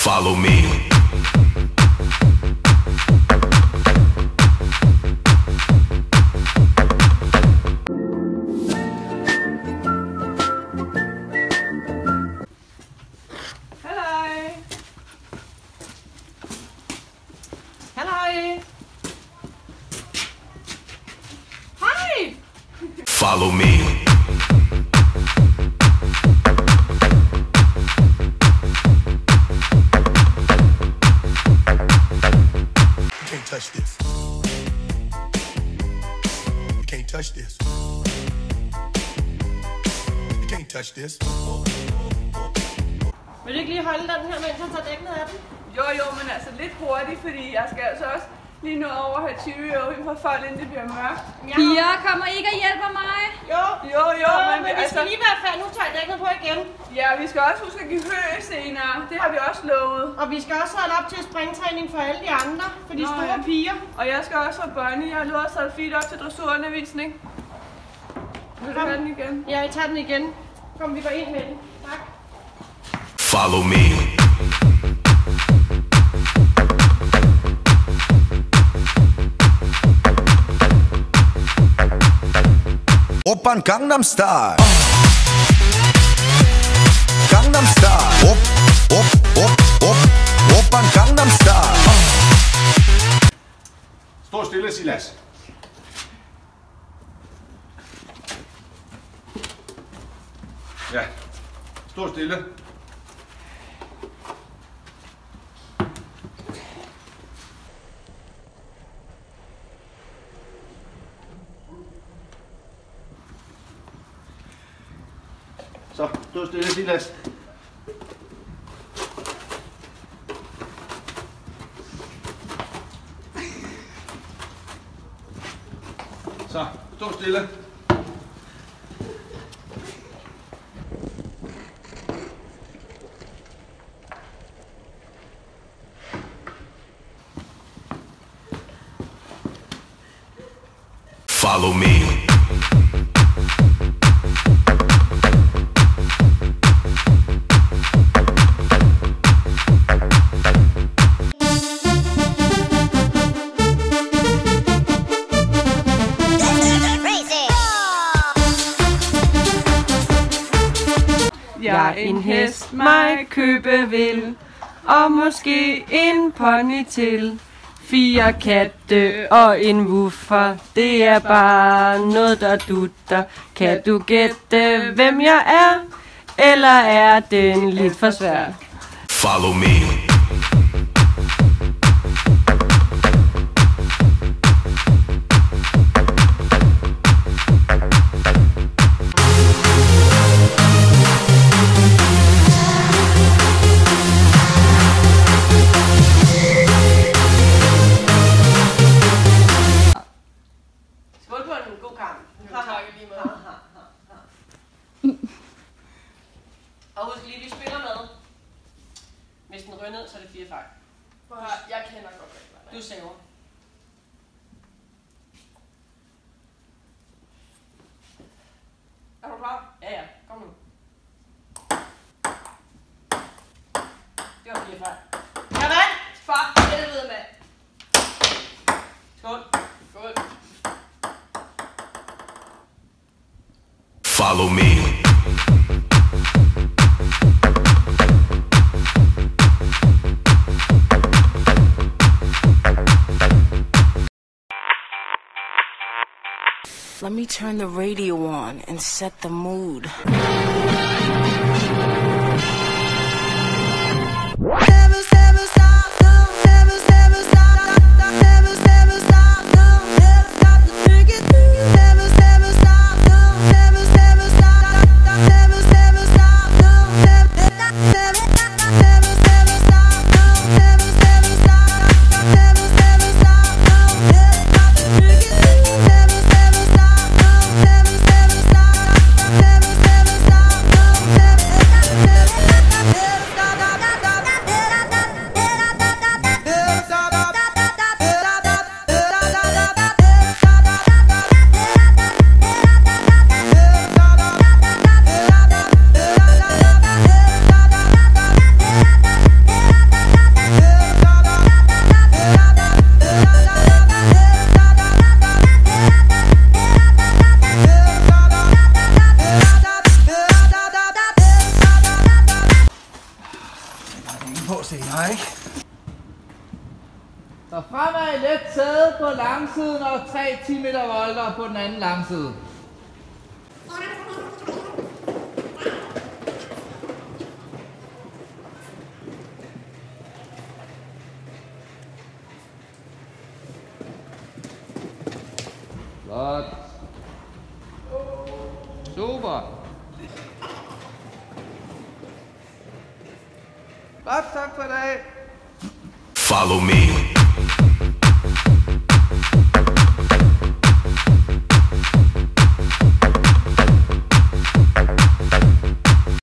Follow me. Follow me. You can't touch this. You can't touch this. You can't touch this. Vil du ikke lige holde den her, mens han tager dækket af den? Jo, men altså lidt hurtigt, fordi jeg skal altså også lige nå over at have 20 øjne for folk, inden det bliver mørkt. Ja. Piger, kommer I ikke og hjælper mig? Jo, men vi skal lige være færdige. Nu tager jeg dækket på igen. Ja, vi skal også huske at give hø senere. Det har vi også lovet. Og vi skal også holde op til springtræning for alle de andre, for de store piger. Og jeg skal også have børne. Jeg har lovet at sætte fedt op til dressurundervisning. Vil du have den igen? Ja, vi tager den igen. Kom, vi går ind med den. Tak. Follow me. Oppan Gangnam Style. Gangnam Style. Oppan Gangnam Style. Stå stille, Silas. Ja, stå stille. Så, stå stille, Silas. Så, stå stille. Follow me. Jeg en hest mig købe vil, og måske en pony til. 4 katte og en woofer, det er bare noget der dutter. Kan du gætte hvem jeg er, eller er den lidt for svær? Follow me. Skål på en god kamp. Tak lige med. Og husk lige, vi spiller med. Hvis den ryger ned, så er det 4 fejl. Jeg kender godt reglerne. Du saver. Er du klar? Ja, kom nu. Det var 4 fejl. Jeg vandt! For helvede, mand. Skål. Skål. Follow me. Let me turn the radio on and set the mood. på senere, ikke? Så fremad let taget på langsiden og 3 10 meter volter på den anden langside. Flot. Super. Godt, tak for i dag. Follow me.